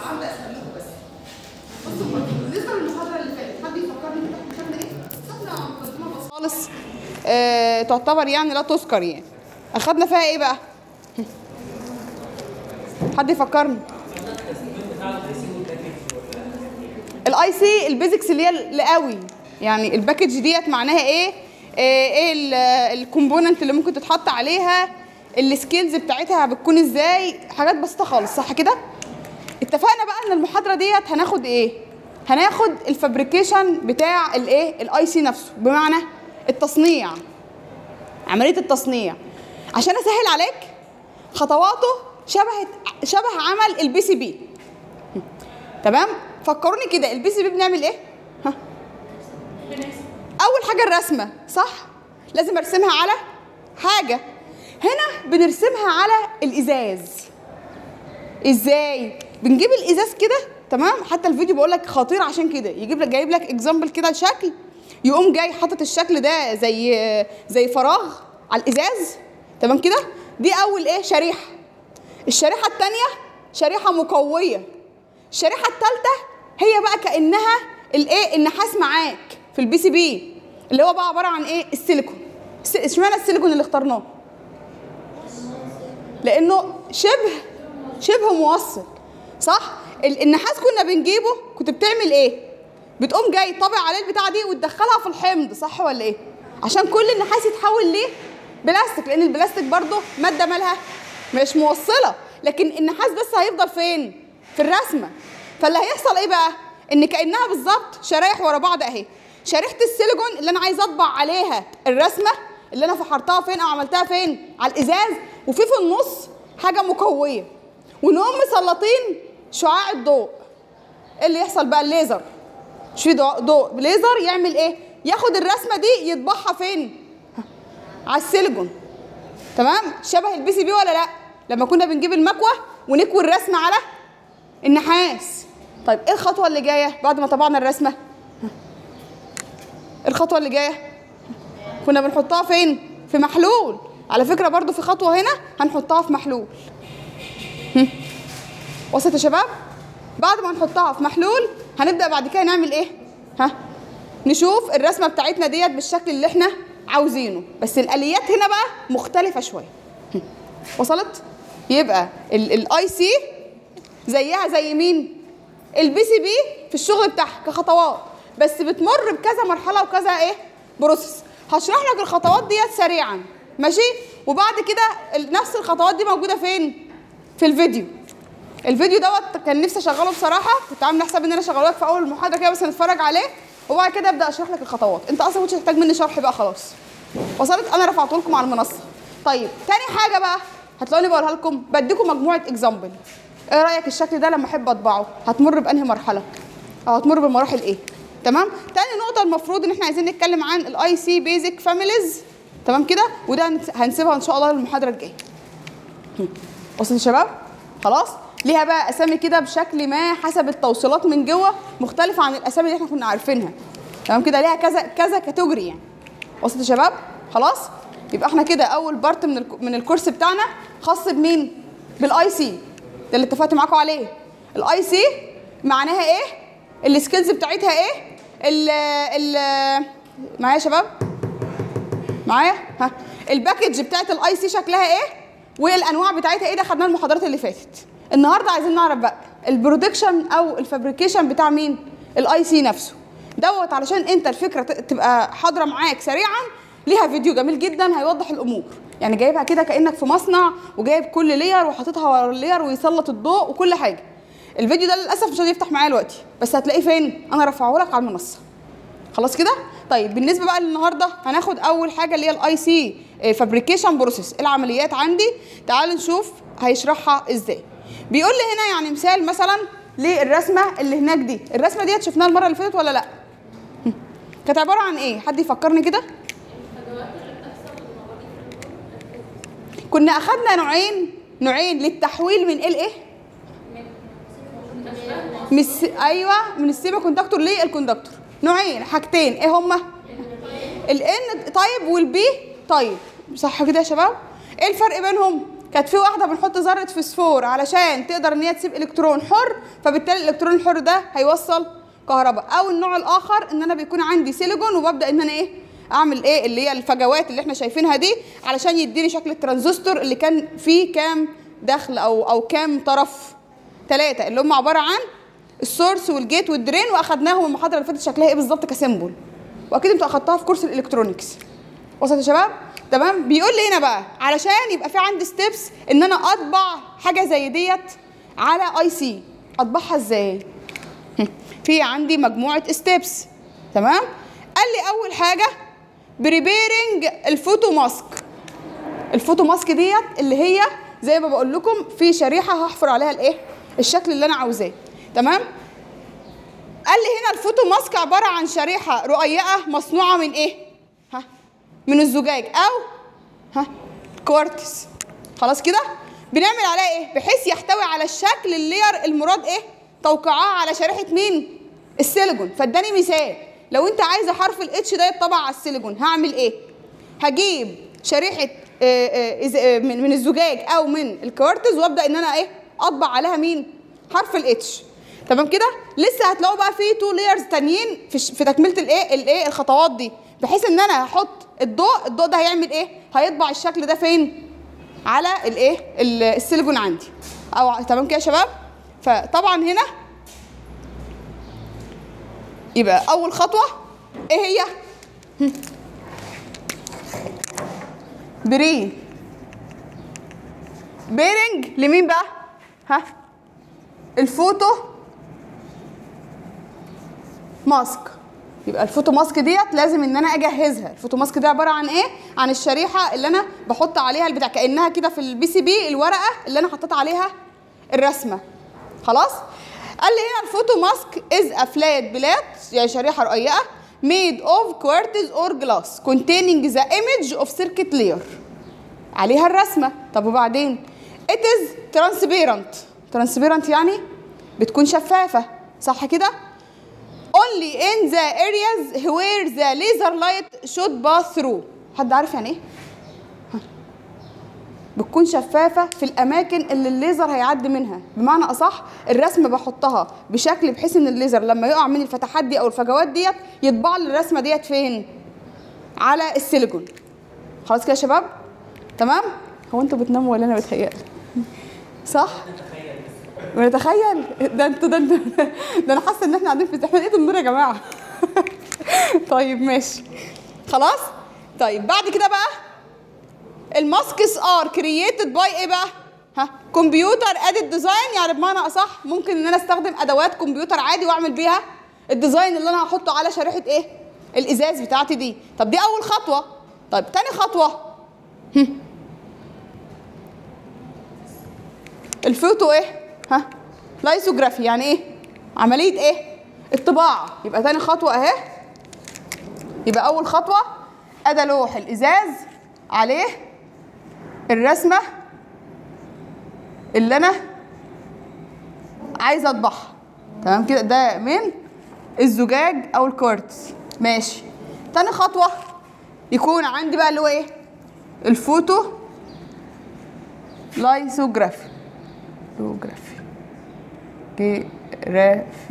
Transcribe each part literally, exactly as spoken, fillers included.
عاوزه اسال لكم بس. بصوا بالنسبه للمحاضره اللي فاتت حد يفكرني كده احنا خدنا ايه؟ خدنا مقدمه بسيطه خالص آه تعتبر يعني لا تذكر يعني. اخدنا فيها ايه بقى؟ حد يفكرني. الاي سي البيزكس اللي هي القوي يعني الباكج ديت معناها ايه؟ ايه الكومبوننت اللي ممكن تتحط عليها، السكيلز بتاعتها بتكون ازاي، حاجات بسيطه خالص صح كده؟ اتفقنا بقى ان المحاضره ديت هناخد ايه؟ هناخد الفابريكيشن بتاع الايه؟ الاي سي نفسه، بمعنى التصنيع، عمليه التصنيع. عشان اسهل عليك خطواته شبه شبه عمل البي سي بي. تمام؟ فكروني كده البي سي بي بنعمل ايه؟ ها؟ اول حاجه الرسمه صح؟ لازم ارسمها على حاجه. هنا بنرسمها على الازاز. ازاي؟ بنجيب الازاز كده تمام؟ حتى الفيديو بقول لك خطير عشان كده، يجيب لك جايب لك اكزامبل كده لشكل، يقوم جاي حاطط الشكل ده زي زي فراغ على الازاز تمام كده؟ دي اول ايه؟ شريحه. الشريحه الثانيه شريحه مقويه. الشريحه الثالثه هي بقى كانها الايه؟ النحاس معاك في البي سي بي اللي هو بقى عباره عن ايه؟ السيليكون. اشمعنى السيليكون اللي اخترناه؟ لانه شبه شبه موصل صح؟ النحاس كنا بنجيبه كنت بتعمل ايه؟ بتقوم جاي طابع عليه البتاعه دي وتدخلها في الحمض صح ولا ايه؟ عشان كل النحاس يتحول ليه؟ بلاستيك، لان البلاستيك برضه ماده مالها مش موصله، لكن النحاس بس هيفضل فين؟ في الرسمه. فاللي هيحصل ايه بقى؟ ان كانها بالظبط شرايح ورا بعض اهي. شريحه السيليكون اللي انا عايزه اطبع عليها الرسمه اللي انا فحرتها فين او عملتها فين؟ على الازاز، وفي في النص حاجه مقويه، ونقوم مسلطين شعاع الضوء. ايه اللي يحصل بقى؟ الليزر. مش في ضوء ليزر يعمل ايه؟ ياخد الرسمه دي يطبعها فين؟ على السيليكون. تمام؟ شبه البي سي بي ولا لا؟ لما كنا بنجيب المكوه ونكوي الرسمه على النحاس. طيب ايه الخطوه اللي جايه بعد ما طبعنا الرسمه؟ الخطوه اللي جايه كنا بنحطها فين؟ في محلول. على فكره برضو في خطوه هنا هنحطها في محلول. وصلت يا شباب؟ بعد ما نحطها في محلول هنبدا بعد كده نعمل ايه؟ ها؟ نشوف الرسمه بتاعتنا ديت بالشكل اللي احنا عاوزينه، بس الاليات هنا بقى مختلفه شويه. وصلت؟ يبقى الاي سي زيها زي مين؟ البي سي بي في الشغل بتاعها كخطوات، بس بتمر بكذا مرحله وكذا ايه؟ بروسيس. هشرح لك الخطوات ديت سريعا ماشي؟ وبعد كده نفس الخطوات دي موجوده فين؟ في الفيديو. الفيديو دوت كان نفسي اشغله بصراحه، كنت عامله حساب ان انا اشغله لك في اول المحاضره كده بس نتفرج عليه وبعد كده ابدا اشرح لك الخطوات. انت اصلا مش هتحتاج مني شرح بقى خلاص. وصلت؟ انا رفعته لكم على المنصه. طيب تاني حاجه بقى هتلاقوني بقولها لكم، بديكم مجموعه اكزامبل. ايه رايك الشكل ده لما احب اطبعه هتمر بانهي مرحله؟ او هتمر بمراحل ايه؟ تمام؟ تاني نقطه المفروض ان احنا عايزين نتكلم عن الاي سي بيزك فاميليز تمام كده؟ وده هنسيبها ان شاء الله للمحاضره الجايه. وصلت يا شباب؟ خلاص؟ ليها بقى اسامي كده بشكل ما حسب التوصيلات من جوه مختلفه عن الاسامي اللي احنا كنا عارفينها. تمام كده؟ ليها كذا كذا كاتيجوري يعني. وصلت يا شباب؟ خلاص؟ يبقى احنا كده اول بارت من من الكورس بتاعنا خاص بمين؟ بالاي سي. ده اللي اتفقت معاكم عليه. الاي سي معناها ايه؟ السكيلز بتاعتها ايه؟ ال ال معايا يا شباب؟ معايا؟ ها؟ الباكج بتاعت الاي سي شكلها ايه؟ والانواع بتاعتها ايه؟ ده خدناه المحاضرات اللي فاتت. النهارده عايزين نعرف بقى البرودكشن او الفابريكيشن بتاع مين؟ الاي سي نفسه. دوت علشان انت الفكره تبقى حاضره معاك سريعا، ليها فيديو جميل جدا هيوضح الامور. يعني جايبها كده كانك في مصنع وجايب كل لير وحاططها ورا اللير ويسلط الضوء وكل حاجه. الفيديو ده للاسف مش هيفتح معايا دلوقتي، بس هتلاقيه فين؟ انا رافعه لك على المنصه. خلاص كده؟ طيب بالنسبه بقى للنهارده هناخد اول حاجه اللي هي الاي سي فابريكيشن بروسيس، العمليات عندي. تعالوا نشوف هيشرحها ازاي. بيقول لي هنا يعني مثال مثلا للرسمه اللي هناك دي. الرسمه ديت شفناها المره اللي فاتت ولا لا؟ كانت عباره عن ايه؟ حد يفكرني كده؟ كنا اخدنا نوعين نوعين للتحويل من ايه لايه؟ من الس... ايوه من السيمي كوندكتور للكوندكتور. نوعين حاجتين ايه هما؟ الان طيب والبي طيب صح كده يا شباب؟ ايه الفرق بينهم؟ كانت في واحده بنحط ذره فسفور علشان تقدر ان هي تسيب الكترون حر، فبالتالي الالكترون الحر ده هيوصل كهرباء. او النوع الاخر ان انا بيكون عندي سيليكون وببدا ان انا ايه اعمل ايه اللي هي الفجوات اللي احنا شايفينها دي علشان يديني شكل الترانزستور اللي كان فيه كام دخل او او كام طرف، ثلاثه، اللي هم عباره عن السورس والجيت والدرين، واخدناهم المحاضره اللي فاتت شكلها ايه بالظبط كسيمبل، واكيد انتوا اخدتوها في كورس الالكترونكس. وصلت يا شباب؟ تمام. بيقول لي هنا بقى علشان يبقى في عندي ستيبس ان انا اطبع حاجه زي ديت على اي سي، اطبعها ازاي؟ في عندي مجموعه ستيبس. تمام. قال لي اول حاجه بريبيرنج الفوتو ماسك. الفوتو ماسك ديت اللي هي زي ما بقول لكم في شريحه هحفر عليها الايه الشكل اللي انا عاوزاه. تمام. قال لي هنا الفوتو ماسك عباره عن شريحه رقيقه مصنوعه من ايه؟ ها من الزجاج او ها كوارتز. خلاص كده بنعمل عليها ايه بحيث يحتوي على الشكل اللير المراد ايه توقيعها على شريحه مين؟ السيليكون. فاداني مثال، لو انت عايزه حرف الاتش ده يتطبع على السيليكون هعمل ايه؟ هجيب شريحه من من الزجاج او من الكوارتز وابدا ان انا ايه اطبع عليها مين؟ حرف الاتش. تمام كده. لسه هتلاقوا بقى في تو لايرز تانيين في في تكمله الايه الايه الخطوات دي، بحيث ان انا هحط الضوء، الضوء ده هيعمل ايه؟ هيطبع الشكل ده فين؟ على الايه السيليكون عندي. او تمام كده يا شباب؟ فطبعا هنا يبقى اول خطوه ايه هي؟ بري بيرنج لمين بقى؟ ها الفوتو ماسك. يبقى الفوتو ماسك ديت لازم ان انا اجهزها. الفوتو ماسك دي عباره عن ايه؟ عن الشريحه اللي انا بحط عليها البتاع، كانها كده في البي سي بي الورقه اللي انا حطيت عليها الرسمه. خلاص. قال لي هنا الفوتو ماسك از ا فلات بلات، يعني شريحه رقيقه made of quartz or glass containing the image of circuit layer، عليها الرسمه. طب وبعدين it is transparent. transparent يعني بتكون شفافه، صح كده؟ only in the areas where the laser light should pass through. حد عارف يعني ايه؟ بتكون شفافه في الاماكن اللي الليزر هيعدي منها. بمعنى اصح الرسمه بحطها بشكل بحيث ان الليزر لما يقع من الفتحات دي او الفجوات ديت يطبع لي الرسمه ديت فين؟ على السيليكون. خلاص كده يا شباب؟ تمام؟ هو انتوا بتناموا ولا انا بتهيألي؟ صح؟ بنتخيل؟ ده انتوا ده انتوا ده انا حاسه ان احنا قاعدين في احنا لقيت النور يا جماعه. طيب ماشي. خلاص؟ طيب بعد كده بقى الماسكس ار كرييتد باي ايه بقى؟ ها كمبيوتر ادد ديزاين، يعني بمعنى اصح ممكن ان انا استخدم ادوات كمبيوتر عادي واعمل بيها الديزاين اللي انا هحطه على شريحه ايه؟ الازاز بتاعتي دي. طب دي اول خطوه. طيب تاني خطوه الفوتو ايه؟ ها لايسوجرافي، يعني ايه؟ عمليه ايه؟ الطباعه. يبقى تاني خطوه اهي. يبقى اول خطوه ادى لوح الازاز عليه الرسمه اللي انا عايزه اطبعها. تمام كده؟ ده من الزجاج او الكوارتز. ماشي. تاني خطوه يكون عندي بقى اللي هو ايه؟ الفوتو لايسوجرافي. لوجرافي جرافي.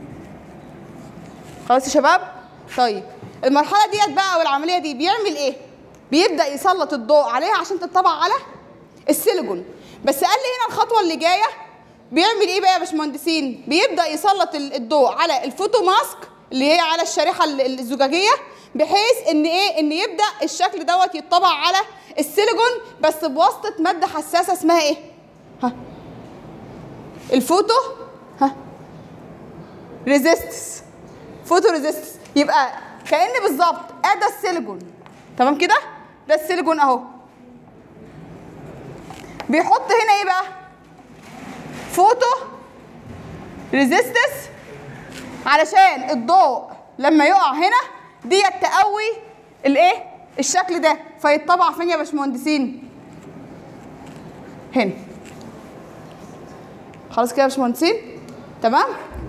خلاص يا شباب؟ طيب المرحله ديت بقى او العمليه دي بيعمل ايه؟ بيبدا يسلط الضوء عليها عشان تطبع على السيليكون. بس قال لي هنا الخطوه اللي جايه بيعمل ايه بقى يا باشمهندسين؟ بيبدا يسلط الضوء على الفوتو ماسك اللي هي على الشريحه الزجاجيه، بحيث ان ايه؟ ان يبدا الشكل دوت يتطبع على السيليكون بس بواسطه ماده حساسه اسمها ايه؟ ها الفوتو ها ريزيستس. فوتو ريزيستس. يبقى كأن بالظبط ادي السيليكون. تمام كده؟ ده السيليكون اهو. بيحط هنا ايه بقى؟ فوتو ريزيستس علشان الضوء لما يقع هنا ديت تقوي الايه؟ الشكل ده فيتطبع فين يا باشمهندسين؟ هنا. خلاص كده يا باشمهندسين؟ تمام؟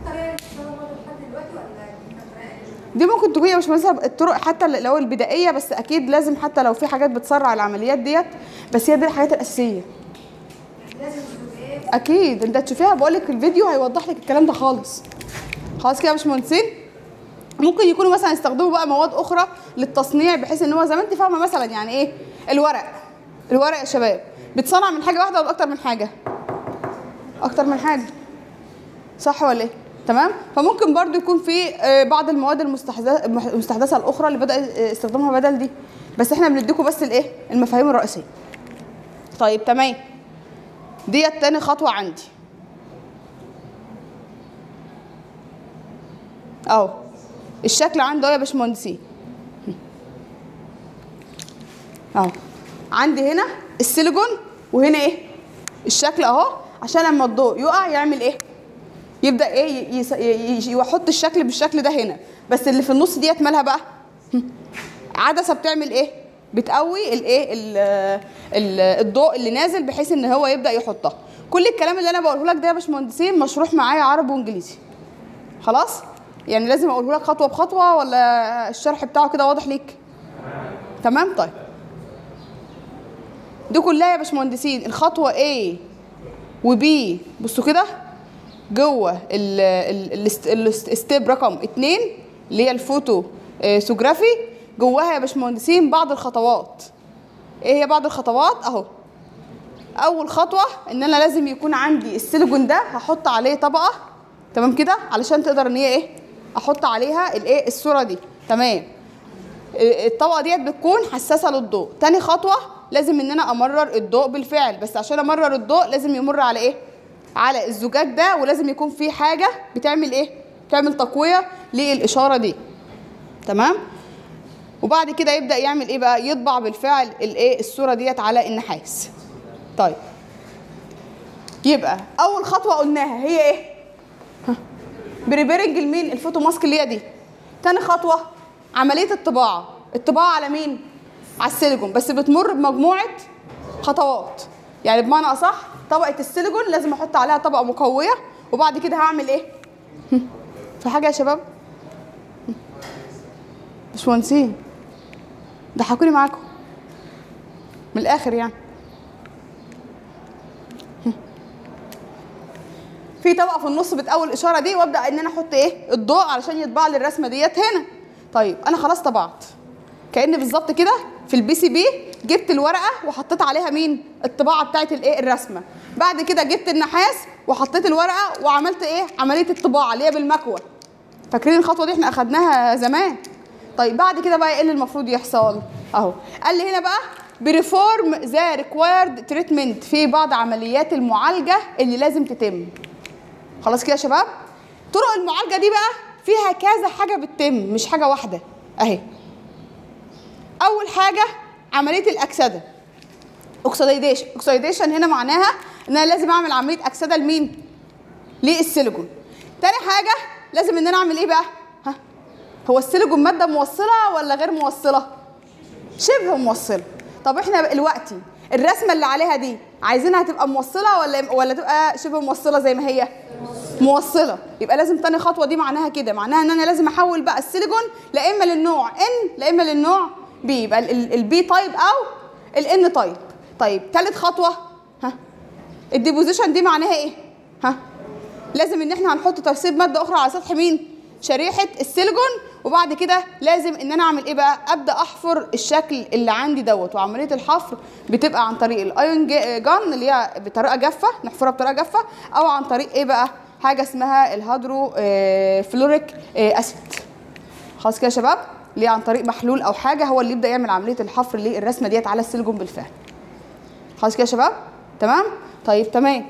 دي ممكن تكون يا باشمهندس الطرق حتى لو البدائيه، بس اكيد لازم حتى لو في حاجات بتسرع العمليات ديت، بس هي دي الحاجات الاساسيه. اكيد انت تشوفيها، بقول لك الفيديو هيوضح لك الكلام ده خالص. خلاص كده يا باشمهندسين. ممكن يكونوا مثلا يستخدموا بقى مواد اخرى للتصنيع، بحيث ان هو زي ما انت فاهمه مثلا يعني ايه الورق. الورق يا شباب بيتصنع من حاجه واحده ولا اكتر من حاجه؟ اكتر من حاجه، صح ولا ايه؟ تمام. فممكن برضو يكون في بعض المواد المستحدثه المستحدثه الاخرى اللي بدا استخدامها بدل دي، بس احنا بنديكم بس الايه المفاهيم الرئيسيه. طيب تمام، ديت تاني خطوه عندي اهو. الشكل عنده اهو يا باشمهندسين اهو. عندي هنا السيليكون وهنا ايه الشكل اهو، عشان لما الضوء يقع يعمل ايه؟ يبدا ايه يس... يحط الشكل بالشكل ده هنا. بس اللي في النص ديت مالها بقى؟ عدسه بتعمل ايه؟ بتقوي الايه الضوء اللي نازل بحيث ان هو يبدا يحطها. كل الكلام اللي انا بقوله لك ده يا باشمهندسين مشروح معايا عربي وانجليزي. خلاص؟ يعني لازم اقوله لك خطوه بخطوه ولا الشرح بتاعه كده واضح ليك؟ تمام. طيب دي كلها يا باشمهندسين الخطوه A و B. بصوا كده جوه الستيب رقم اتنين اللي هي الفوتوسوجرافي، جواها يا باشمهندسين بعض الخطوات. ايه هي بعض الخطوات؟ اهو. اول خطوه ان انا لازم يكون عندي السيليكون ده هحط عليه طبقه، تمام كده، علشان تقدر ان هي ايه احط عليها الايه الصوره دي. تمام. الطبقه ديت بتكون حساسه للضوء. تاني خطوه لازم ان انا امرر الضوء بالفعل، بس عشان امرر الضوء لازم يمر على ايه؟ على الزجاج ده، ولازم يكون في حاجه بتعمل ايه؟ بتعمل تقويه للاشاره دي. تمام. وبعد كده يبدا يعمل ايه بقى؟ يطبع بالفعل الايه الصوره ديت على النحاس. طيب يبقى اول خطوه قلناها هي ايه؟ بريبيرنج المين الفوتو ماسك اللي هي دي. تاني خطوه عمليه الطباعه. الطباعه على مين؟ على السيليكون، بس بتمر بمجموعه خطوات. يعني بمعنى اصح طبقه السيليكون لازم احط عليها طبقه مقويه، وبعد كده هعمل ايه؟ في حاجه يا شباب؟ باشمهندسين ضحكوني معاكم من الاخر يعني. في طبقه في النص بتقوي الاشاره دي، وابدا ان انا احط ايه؟ الضوء علشان يطبع لي الرسمه ديت هنا. طيب انا خلاص طبعت، كأن بالظبط كده في البي سي بي جبت الورقه وحطيت عليها مين؟ الطباعه بتاعت الايه؟ الرسمه. بعد كده جبت النحاس وحطيت الورقه وعملت ايه؟ عمليه الطباعه اللي هي بالمكوه. فاكرين الخطوه دي احنا اخدناها زمان. طيب بعد كده بقى ايه اللي المفروض يحصل؟ اهو قال لي هنا بقى بريفورم ذا ريكوايرد تريتمنت، في بعض عمليات المعالجه اللي لازم تتم. خلاص كده يا شباب؟ طرق المعالجه دي بقى فيها كذا حاجه بتتم، مش حاجه واحده اهي. اول حاجه عمليه الاكسده، اوكسيديشن. اوكسيديشن هنا معناها ان انا لازم اعمل عمليه اكسده لمين؟ للسيليكون. تاني حاجه لازم ان انا اعمل ايه بقى؟ ها، هو السيليكون ماده موصله ولا غير موصله؟ شبه موصله. طب احنا دلوقتي الرسمه اللي عليها دي عايزينها تبقى موصله ولا ولا تبقى شبه موصله زي ما هي؟ موصله. يبقى لازم تاني خطوه دي معناها كده، معناها ان انا لازم احول بقى السيليكون لا اما للنوع ان لا اما للنوع بي، يبقى البي تايب او الان تايب. طيب تالت خطوه ها الديبوزيشن دي معناها ايه؟ ها لازم ان احنا هنحط ترسيب ماده اخرى على سطح مين؟ شريحه السيليكون. وبعد كده لازم ان انا اعمل ايه بقى؟ ابدا احفر الشكل اللي عندي دوت. وعمليه الحفر بتبقى عن طريق الايون جان اللي هي بطريقه جافه، نحفرها بطريقه جافه، او عن طريق ايه بقى؟ حاجه اسمها الهيدرو فلوريك اسيد. خلاص كده يا شباب؟ اللي هي عن طريق محلول او حاجه هو اللي يبدا يعمل عمليه الحفر للرسمه ديت على السيليكون بالفعل. خلاص كده يا شباب؟ تمام؟ طيب تمام.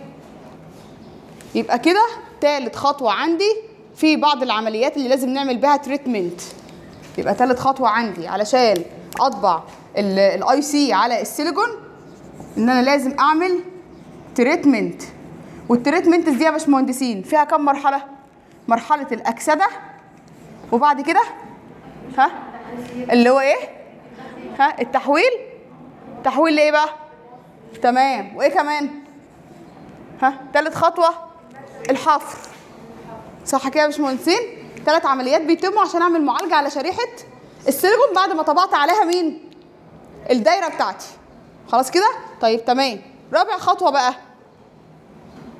يبقى كده تالت خطوه عندي في بعض العمليات اللي لازم نعمل بها تريتمنت. يبقى تالت خطوه عندي علشان اطبع الاي سي على السيليكون ان انا لازم اعمل تريتمنت. والتريتمنت دي يا باشمهندسين فيها كم مرحله؟ مرحله الاكسده، وبعد كده ها اللي هو ايه؟ ها التحويل. تحويل لايه بقى؟ تمام. وايه كمان؟ ها تالت خطوه الحفر. صح كده يا باشمهندسين؟ ثلاث عمليات بيتموا عشان اعمل معالجه على شريحه السيليكون بعد ما طبعت عليها مين؟ الدايره بتاعتي. خلاص كده؟ طيب تمام. رابع خطوه بقى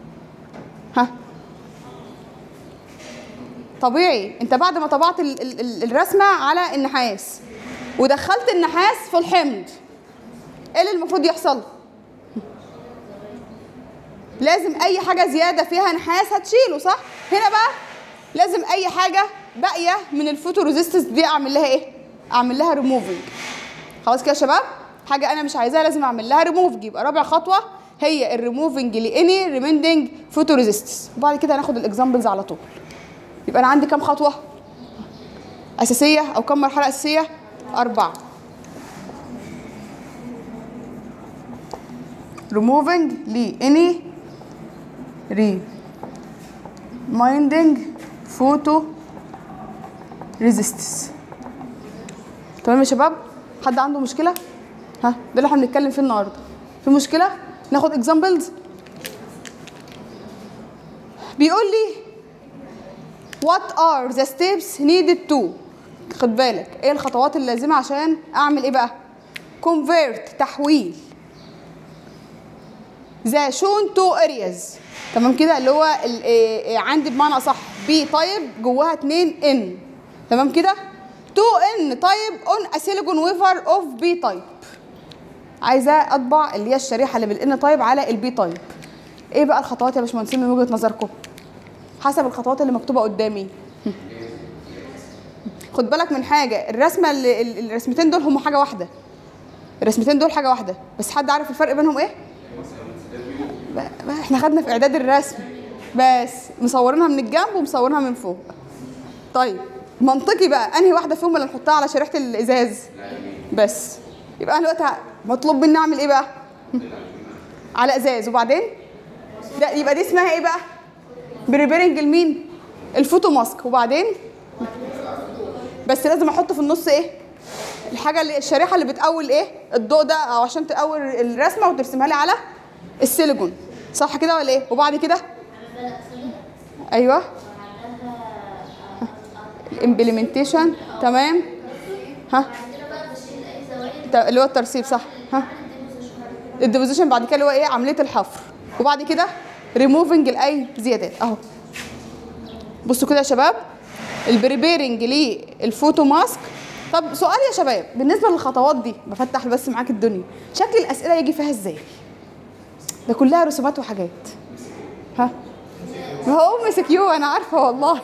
طبيعي انت بعد ما طبعت ال ال ال الرسمه على النحاس ودخلت النحاس في الحمض، ايه اللي المفروض يحصل؟ لازم اي حاجه زياده فيها نحاس هتشيله، صح؟ هنا بقى لازم اي حاجه باقيه من الفوتو ريزيستنس دي اعمل لها ايه؟ اعمل لها ريموفنج. خلاص كده يا شباب؟ حاجه انا مش عايزاها لازم اعمل لها ريموفنج. يبقى رابع خطوه هي الريموفنج لاني ريميندنج فوتو ريزيستنس. وبعد كده هناخد الاكزامبلز على طول. يبقى انا عندي كام خطوه اساسيه او كام مرحله اساسيه؟ اربعه. ريموفنج لاني ريمايندنج فوتو ريزيستنس. تمام يا شباب؟ حد عنده مشكله؟ ها ده اللي احنا بنتكلم فيه النهارده. في مشكله؟ ناخد اكزامبلز. بيقول لي what are the steps needed to، خد بالك ايه الخطوات اللازمه عشان اعمل ايه بقى؟ convert، تحويل the shown two areas. تمام كده؟ اللي هو عندي بمعنى اصح بي طيب جواها اتنين ان. تمام كده؟ تو ان طيب on a silicon wafer of B type. عايزه اطبع اللي هي الشريحه اللي بالان طيب على البي طيب. ايه بقى الخطوات يا باشمهندسين من وجهه نظركم؟ حسب الخطوات اللي مكتوبه قدامي. خد بالك من حاجه، الرسمه اللي الرسمتين دول هم حاجه واحده. الرسمتين دول حاجه واحده، بس حد عارف الفرق بينهم ايه؟ احنا خدنا في اعداد الرسم بس مصورينها من الجنب ومصورينها من فوق. طيب منطقي بقى انهي واحده فيهم اللي نحطها على شريحه الازاز؟ بس يبقى انا دلوقتي مطلوب مني اعمل ايه بقى؟ على ازاز. وبعدين ده يبقى دي اسمها ايه بقى؟ بريبيرنج لمين؟ الفوتو ماسك. وبعدين بس لازم احط في النص ايه؟ الحاجه اللي الشريحه اللي بتقول ايه؟ الضوء ده، او عشان تقول الرسمه وترسمها لي على السيليكون، صح كده ولا ايه؟ وبعد كده ايوه الامبلمنتيشن. تمام. ها اللي هو الترسيب، صح. ها الديبوزيشن بعد كده اللي هو ايه؟ عمليه الحفر. وبعد كده ريموفنج لاي زيادات اهو. بصوا كده يا شباب، البريبيرنج للفوتو ماسك. طب سؤال يا شباب، بالنسبه للخطوات دي بفتح بس معاك الدنيا، شكل الاسئله يجي فيها ازاي؟ ده كلها رسومات وحاجات. ها ما هو ام سي كيو انا عارفه والله.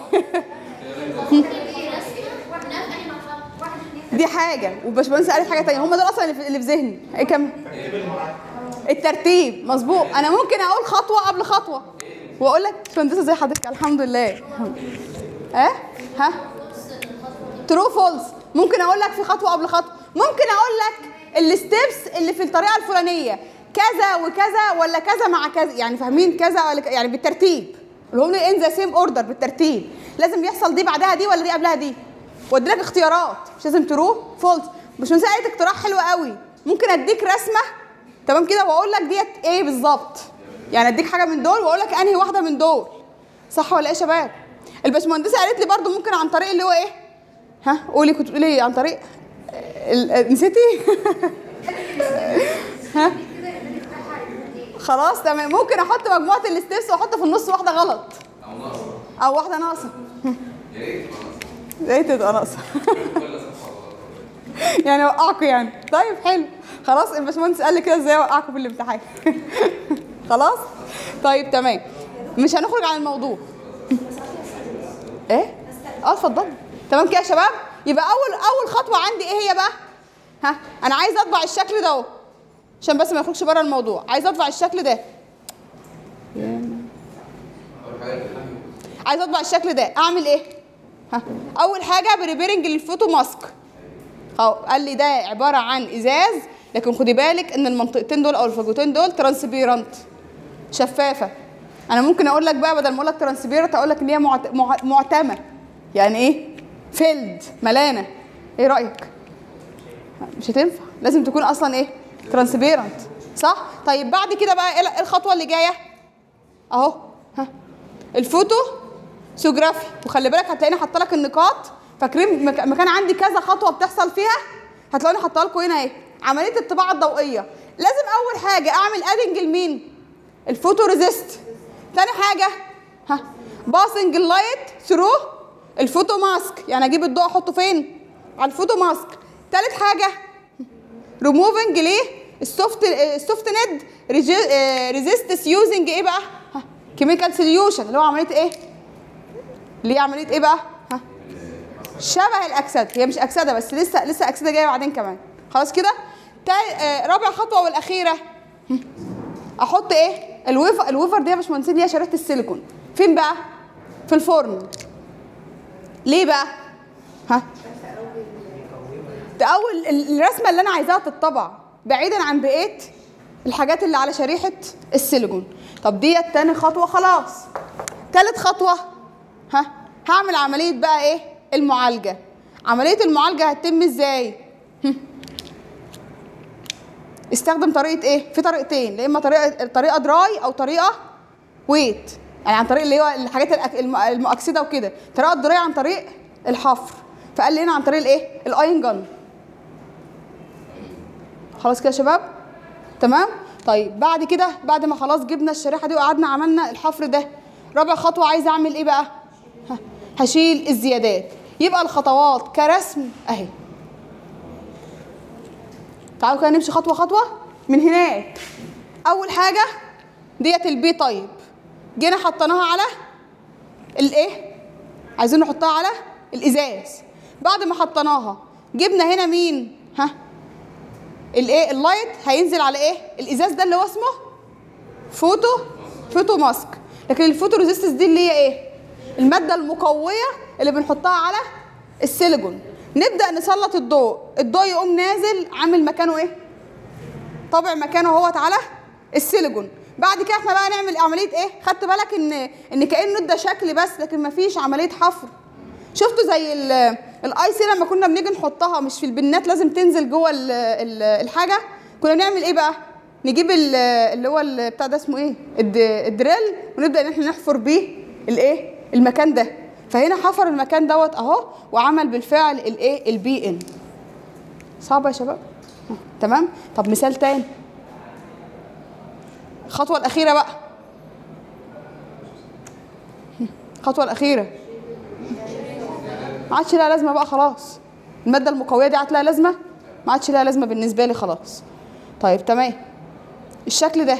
دي حاجه وباشمهندس قالت حاجه ثانيه، هم دول اصلا اللي في ذهني. ايه كم؟ الترتيب مظبوط. انا ممكن اقول خطوه قبل خطوه واقول لك باشمهندسه زي حضرتك الحمد لله. اه ها ترو فولس. ممكن اقول لك في خطوه قبل خطوه. ممكن اقول لك الستبس اللي في الطريقه الفلانيه كذا وكذا ولا كذا مع كذا، يعني فاهمين كذا ولا يعني بالترتيب اللي هم ان ذا سيم اوردر بالترتيب. لازم يحصل دي بعدها دي ولا دي قبلها دي، وادي لك اختيارات مش لازم ترو فولس. مش من قالت اقتراح حلو قوي، ممكن اديك رسمه تمام كده واقول لك ديت ايه بالظبط، يعني اديك حاجه من دول واقول لك انهي واحده من دول، صح ولا ايه يا شباب؟ الباشمهندسه قالت لي برده ممكن عن طريق اللي هو ايه؟ ها قولي، كنت بتقولي ايه عن طريق؟ نسيتي؟ ها خلاص تمام. ممكن احط مجموعه الستبس واحط في النص واحده غلط او واحده ناقصه. يا ريت تبقى ناقصه. يعني اوقعكم يعني. طيب حلو خلاص. الباشمهندس قال لي كده ازاي اوقعكم في الامتحان. خلاص طيب تمام. مش هنخرج عن الموضوع. ايه؟ اه اتفضلي. تمام كده يا شباب. يبقى اول اول خطوه عندي ايه هي بقى؟ ها انا عايز اطبع الشكل ده اهو عشان بس ما يخرجش بره الموضوع. عايز اطبع الشكل ده. عايز اطبع الشكل ده اعمل ايه؟ ها اول حاجه بريبيرنج للفوتو ماسك اهو. قال لي ده عباره عن ازاز، لكن خدي بالك ان المنطقتين دول او الفجوتين دول ترانسبيرنت، شفافه. انا ممكن اقول لك بقى بدل ما اقول لك ترانسبيرنت اقول لك ان هي معت... مع... معتمه، يعني ايه؟ فيلد، ملانه. ايه رايك؟ مش هتنفع، لازم تكون اصلا ايه؟ ترانسبيرنت، صح؟ طيب بعد كده بقى ايه الخطوه اللي جايه؟ اهو ها الفوتو سوجرافي. وخلي بالك هتلاقيني حاطه لك النقاط. فاكرين مكان عندي كذا خطوه بتحصل فيها؟ هتلاقوني حاطه لكم هنا ايه؟ عمليه الطباعه الضوئيه. لازم اول حاجه اعمل ادنج لمين؟ الفوتو ريزيست. ثاني حاجه ها باسنج اللايت ثرو الفوتو ماسك، يعني اجيب الضوء احطه فين؟ على الفوتو ماسك. تالت حاجه ريموفنج ليه السوفت السوفت نت ريزيستس يوزنج ايه بقى؟ ها كيميكال سوليوشن، اللي هو عمليه ايه؟ اللي هي عمليه ايه بقى؟ ها شبه الاكسده، هي مش اكسده بس لسه لسه اكسده جايه بعدين كمان. خلاص كده. آه رابع خطوه والاخيره احط ايه؟ الويفر. الويفر دي يا باشمهندسين دي هي شريحه السيليكون. فين بقى؟ في الفرن. ليه بقى؟ ها ده اول الرسمه اللي انا عايزاها تتطبع بعيدا عن بقيه الحاجات اللي على شريحه السيليكون. طب ديت تاني خطوه خلاص. تالت خطوه ها هعمل عمليه بقى ايه؟ المعالجه. عمليه المعالجه هتتم ازاي؟ استخدم طريقه ايه؟ في طريقتين، يا اما طريقه طريقه دراي او طريقه ويت، يعني عن طريق اللي هو الحاجات المؤكسده وكده. طريقه دراي عن طريق الحفر، فقال لي هنا عن طريق الايه؟ الاين جن. خلاص كده يا شباب؟ تمام؟ طيب بعد كده بعد ما خلاص جبنا الشريحه دي وقعدنا عملنا الحفر ده، رابع خطوه عايزه اعمل ايه بقى؟ هشيل الزيادات. يبقى الخطوات كرسم اهي. تعالوا كده نمشي خطوه خطوه من هناك. اول حاجه ديت البي طيب، جينا حطيناها على الايه؟ عايزين نحطها على الازاز. بعد ما حطيناها جبنا هنا مين؟ ها الايه؟ اللايت هينزل على ايه؟ الازاز ده اللي هو اسمه فوتو فوتو ماسك. لكن الفوتو ريزيستنس دي اللي هي ايه؟ الماده المقويه اللي بنحطها على السيليكون. نبدا نسلط الضوء، الضوء يقوم نازل عامل مكانه ايه؟ طابع مكانه اهوت على السيليكون. بعد كده احنا بقى نعمل عمليه ايه؟ خدت بالك ان ان كانه ادى شكل بس لكن مفيش عمليه حفر. شفتوا زي الاي سي لما كنا بنيجي نحطها مش في البنات لازم تنزل جوه الحاجه، كنا نعمل ايه بقى؟ نجيب اللي هو بتاع ده اسمه ايه؟ الدريل، ونبدا ان احنا نحفر بيه الايه؟ المكان ده. فهنا حفر المكان دوت اهو وعمل بالفعل الايه؟ البي ان. صعبه يا شباب؟ تمام؟ طب مثال تاني. الخطوه الاخيره بقى. الخطوه الاخيره ما عادش لها لازمه بقى خلاص. الماده المقويه دي عادت لها لازمه؟ ما عادش لها لازمه بالنسبه لي خلاص. طيب تمام. الشكل ده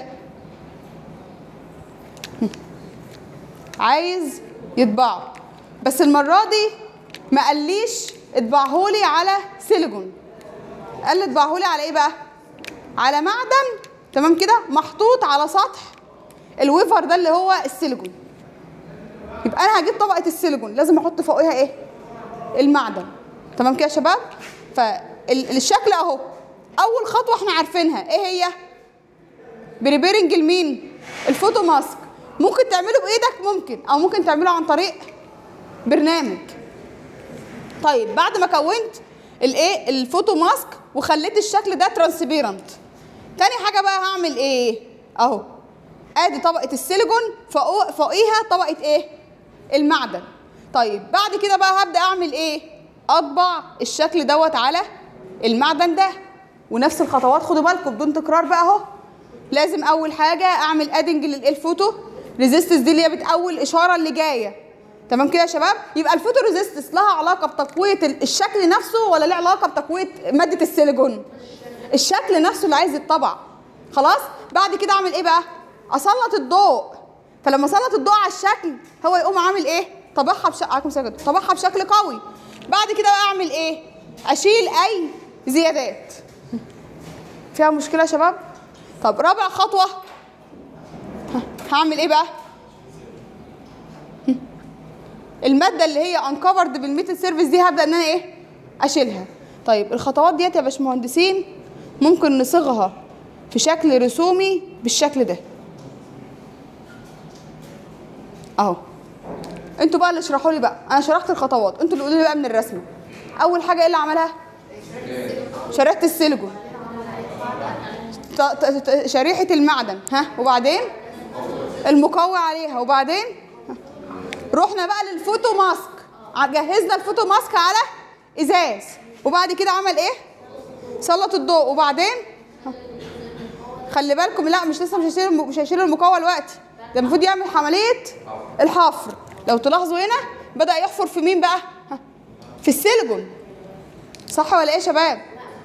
عايز يطبعه، بس المره دي ما قاليش اطبعهولي على سيليكون، قال لي اطبعهولي على ايه بقى؟ على معدن. تمام كده؟ محطوط على سطح الويفر ده اللي هو السيليكون. يبقى انا هجيب طبقه السيليكون لازم احط فوقها ايه؟ المعدن. تمام كده يا شباب؟ فالشكل اهو. اول خطوه احنا عارفينها ايه هي؟ بريبيرنج لمين؟ الفوتو ماسك. ممكن تعمله بايدك ممكن، او ممكن تعمله عن طريق برنامج. طيب بعد ما كونت الايه؟ الفوتو ماسك وخليت الشكل ده ترانسبيرنت، تاني حاجه بقى هعمل ايه؟ اهو ادي طبقه السيليكون فوق فوقيها طبقه ايه؟ المعدن. طيب بعد كده بقى هبدا اعمل ايه؟ اطبع الشكل دوت على المعدن ده. ونفس الخطوات خدوا بالكم بدون تكرار بقى اهو. لازم اول حاجه اعمل ادنج للفوتو ريزيستنس دي اللي هي بتقوي الاشاره اللي جايه. تمام كده يا شباب؟ يبقى الفوتو ريزيستنس لها علاقه بتقويه الشكل نفسه ولا لها علاقه بتقويه ماده السيليكون؟ الشكل نفسه اللي عايز يتطبع. خلاص؟ بعد كده اعمل ايه بقى؟ اسلط الضوء. فلما اسلط الضوء على الشكل هو يقوم عامل ايه؟ طبعها بشكل طبعها بشكل قوي. بعد كده بقى اعمل ايه؟ اشيل اي زيادات. فيها مشكله يا شباب؟ طب رابع خطوه هعمل ايه بقى؟ الماده اللي هي انكفرد بالميتال سيرفيس دي هبدا ان انا ايه؟ اشيلها. طيب الخطوات ديت يا باشمهندسين ممكن نصيغها في شكل رسومي بالشكل ده اهو. انتوا بقى اللي اشرحوا لي بقى، انا شرحت الخطوات، انتوا اللي قولوا لي بقى من الرسمه. اول حاجه ايه اللي عملها؟ شريحه السيليكون، شريحه المعدن، ها، وبعدين المقوي عليها، وبعدين رحنا بقى للفوتو ماسك، جهزنا الفوتو ماسك على ازاز، وبعد كده عمل ايه؟ سلط الضوء، وبعدين خلي بالكم لا مش لسه مش هيشيل مش هيشيل المقوى دلوقتي، ده المفروض يعمل عمليه الحفر. لو تلاحظوا هنا بدأ يحفر في مين بقى؟ ها. في السيليكون. صح ولا ايه يا شباب؟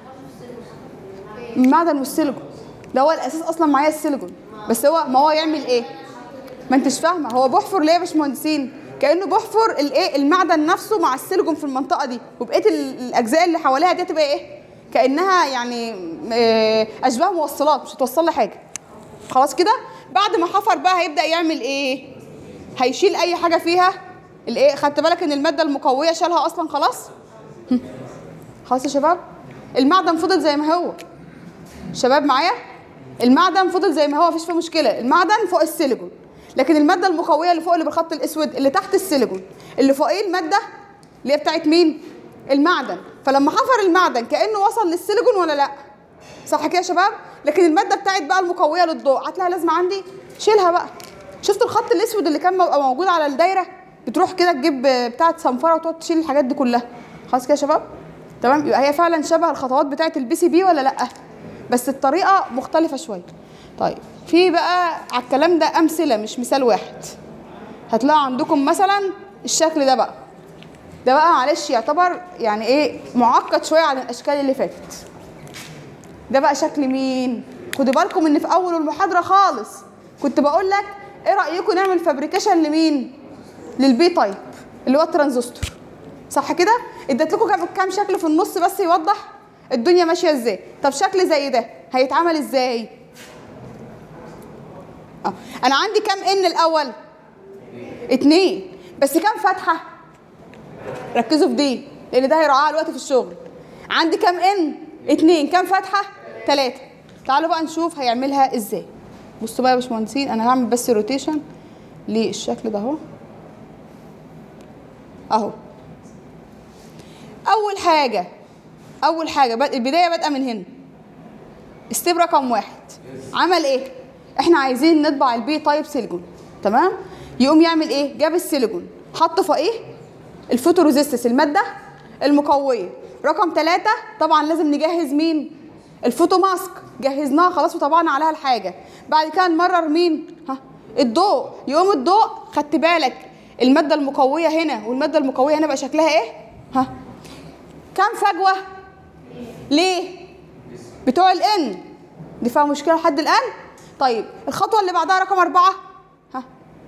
المعدن والسيليكون ده هو الاساس اصلا معايا السيليكون، بس هو ما هو يعمل ايه؟ ما انتش فاهمه هو بيحفر ليه يا باشمهندسين؟ كانه بيحفر الايه المعدن نفسه مع السيليكون في المنطقه دي، وبقيه الاجزاء اللي حواليها دي تبقى ايه؟ كانها يعني اشباه موصلات مش هتوصل لي حاجه. خلاص كده؟ بعد ما حفر بقى هيبدا يعمل ايه؟ هيشيل اي حاجه فيها الايه؟ خدت بالك ان الماده المقويه شالها اصلا خلاص؟ خلاص يا شباب؟ المعدن فضل زي ما هو. شباب معايا؟ المعدن فضل زي ما هو مفيش فيه مشكله، المعدن فوق السيليكون، لكن الماده المقويه اللي فوق اللي بالخط الاسود اللي تحت السيليكون، اللي فوقيه الماده اللي هي بتاعت مين؟ المعدن. فلما حفر المعدن كانه وصل للسيليكون ولا لا؟ صح كده يا شباب؟ لكن الماده بتاعت بقى المقويه للضوء هتلاقيها لازمه عندي؟ شيلها بقى. شفت الخط الاسود اللي كان بيبقى موجود على الدايره؟ بتروح كده تجيب بتاعت صنفره وتقعد تشيل الحاجات دي كلها. خلاص كده يا شباب؟ تمام؟ يبقى هي فعلا شبه الخطوات بتاعت البي سي بي ولا لا؟ بس الطريقه مختلفه شويه. طيب في بقى على الكلام ده امثله مش مثال واحد. هتلاقوا عندكم مثلا الشكل ده بقى. ده بقى معلش يعتبر يعني ايه معقد شويه عن الاشكال اللي فاتت. ده بقى شكل مين؟ خدوا بالكم ان في اول المحاضره خالص كنت بقول لك ايه رايكم نعمل فابريكيشن لمين؟ للبي تايب اللي هو الترانزستور. صح كده؟ اديت لكم كام شكل في النص بس يوضح الدنيا ماشيه ازاي. طب شكل زي ده هيتعمل ازاي؟ اه انا عندي كام ان الاول؟ اتنين، بس كام فتحه؟ ركزوا في دي لان ده هيراعاها الوقت في الشغل. عندي كام ان؟ اتنين، كام فتحه؟ تلاته. تعالوا بقى نشوف هيعملها ازاي. بصوا بقى يا باشمهندسين انا هعمل بس روتيشن للشكل ده اهو. اهو اول حاجه اول حاجه البدايه بادئه من هنا. ستيب رقم واحد عمل ايه؟ احنا عايزين نطبع البي تايب سيليكون، تمام؟ يقوم يعمل ايه؟ جاب السيليكون حط فوقيه الفوتوريزيستس الماده المقويه. رقم ثلاثة طبعا لازم نجهز مين؟ الفوتو ماسك، جهزناها خلاص وطبعنا عليها الحاجه. بعد كده نمرر مين؟ ها الضوء. يقوم الضوء خدت بالك الماده المقويه هنا والماده المقويه هنا بقى شكلها ايه؟ ها كام فجوه؟ ليه؟ بتوع الان دي فيها مشكله لحد الان؟ طيب الخطوه اللي بعدها رقم أربعة ها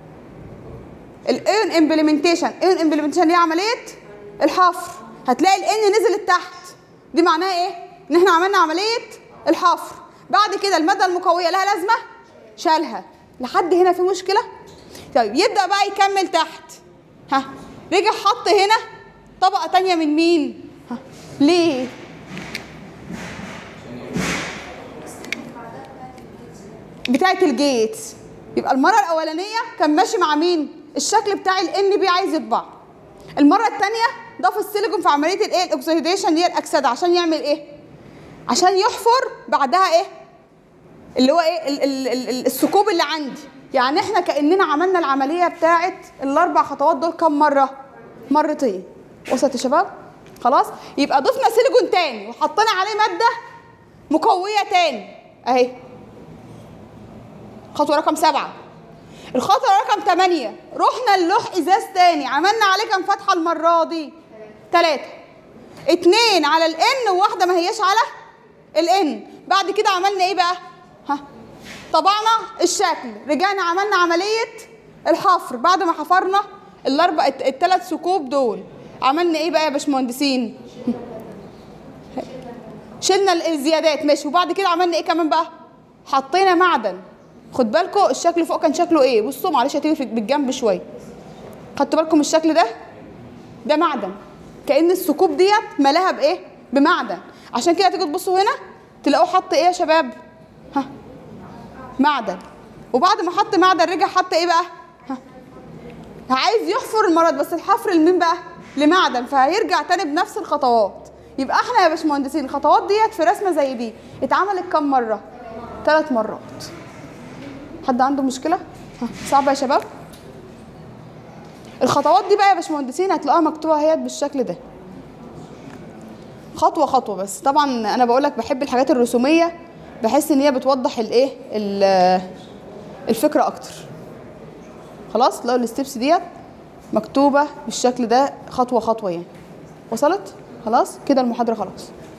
الان امبلمنتيشن. ان امبلمنتيشن هي عمليه الحفر. هتلاقي الان نزلت تحت، دي معناها ايه؟ ان احنا عملنا عمليه الحفر. بعد كده الماده المقويه لها لازمه شالها. لحد هنا في مشكله؟ طيب يبدا بقى يكمل تحت. ها رجع حط هنا طبقه ثانيه من مين؟ ها ليه؟ بتاعت الجيت. يبقى المره الاولانيه كان ماشي مع مين؟ الشكل بتاع الان بي عايز يطبع. المره الثانيه ضاف السيليكون في عمليه الايه؟ الاكسيديشن اللي هي الاكسده. عشان يعمل ايه؟ عشان يحفر بعدها ايه؟ اللي هو ايه؟ ال ال ال الثقوب اللي عندي. يعني احنا كاننا عملنا العمليه بتاعت الاربع خطوات دول كم مره؟ مرتين. وصلت يا شباب؟ خلاص؟ يبقى ضفنا سيليكون تاني وحطينا عليه ماده مقويه تاني اهي. خطوه رقم سبعه. الخطوه رقم ثمانيه رحنا للوح ازاز تاني، عملنا عليه كام فتحه المره دي؟ ثلاثه. اتنين على الان وواحده ما هياش على الان. بعد كده عملنا ايه بقى؟ ها طبعنا الشكل، رجعنا عملنا عمليه الحفر. بعد ما حفرنا الاربع الثلاث ثقوب دول عملنا ايه بقى يا باشمهندسين؟ شلنا الزيادات ماشي. وبعد كده عملنا ايه كمان بقى؟ حطينا معدن. خد بالكم الشكل فوق كان شكله ايه؟ بصوا معلش هتيجي بالجنب شويه. خدتوا بالكم الشكل ده؟ ده معدن، كأن الثقوب ديت ملاها بايه؟ بمعدن. عشان كده تيجوا تبصوا هنا تلاقوه حط ايه يا شباب؟ ها معدن. وبعد ما حط معدن رجع حط ايه بقى؟ ها عايز يحفر المرض، بس الحفر لمين بقى؟ لمعدن، فهيرجع تاني بنفس الخطوات. يبقى احنا يا باشمهندسين الخطوات ديت في رسمه زي دي اتعملت كم مره؟ ثلاث مرات. حد عنده مشكله؟ ها صعبه يا شباب؟ الخطوات دي بقى يا باشمهندسين هتلاقوها مكتوبه اهيت بالشكل ده خطوه خطوه. بس طبعا انا بقول لك بحب الحاجات الرسوميه، بحس ان هي بتوضح الايه الفكره اكتر. خلاص لو الستبس ديت مكتوبه بالشكل ده خطوه خطوه يعني. وصلت؟ خلاص كده المحاضره خلاص.